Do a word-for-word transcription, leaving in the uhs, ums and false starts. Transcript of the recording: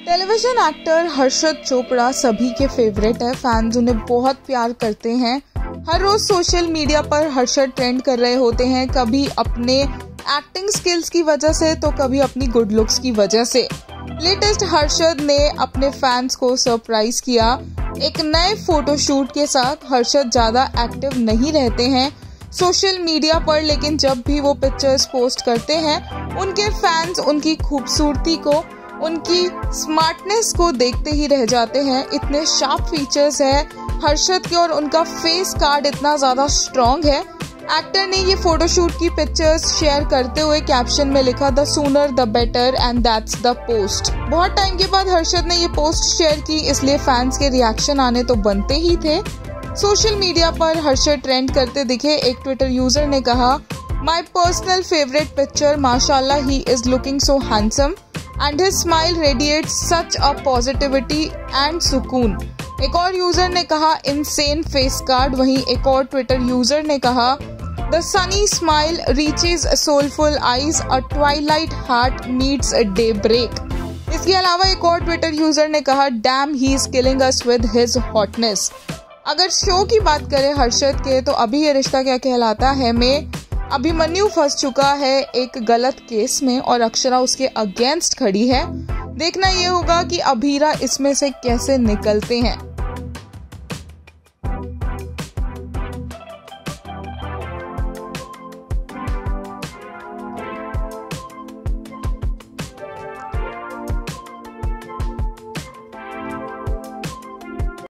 Television actor Harshad Chopra सभी के favourite है। फैंस उन्हें बहुत प्यार करते हैं। हर रोज सोशल मीडिया पर हर्षद ट्रेंड कर रहे होते हैं, कभी अपने एक्टिंग स्किल्स की वजह से तो कभी अपनी गुड लुक्स की वजह से। लेटेस्ट हर्षद ने अपने फैंस को सरप्राइज किया एक नए फोटोशूट के साथ। हर्षद ज्यादा एक्टिव नहीं रहते हैं सोशल मीडिया पर, लेकिन जब भी वो पिक्चर्स पोस्ट करते हैं उनके फैंस उनकी खूबसूरती को, उनकी स्मार्टनेस को देखते ही रह जाते हैं। इतने शार्प फीचर्स है हर्षद के और उनका फेस कार्ड इतना ज्यादा स्ट्रॉन्ग है। एक्टर ने ये फोटोशूट की पिक्चर्स शेयर करते हुए कैप्शन में लिखा, the sooner the better and that's the post. बहुत टाइम के बाद हर्षद ने ये पोस्ट शेयर की, इसलिए फैंस के रिएक्शन आने तो बनते ही थे। सोशल मीडिया पर हर्षद ट्रेंड करते दिखे। एक ट्विटर यूजर ने कहा, माई पर्सनल फेवरेट पिक्चर, माशाल्लाह he is looking so handsome and his smile radiates such a positivity and सुकून। एक और यूजर ने कहा, इनसेन फेस कार्ड। वहीं एक और ट्विटर यूजर ने कहा, the sunny smile reaches soulful eyes, a twilight heart meets a day break. इसके अलावा एक और ट्विटर यूजर ने कहा, damn he is killing us with his hotness. अगर शो की बात करें हर्षद के, तो अभी ये रिश्ता क्या कहलाता है में अभिमन्यु फंस चुका है एक गलत केस में और अक्षरा उसके अगेंस्ट खड़ी है। देखना ये होगा कि अभीरा इसमें से कैसे निकलते हैं।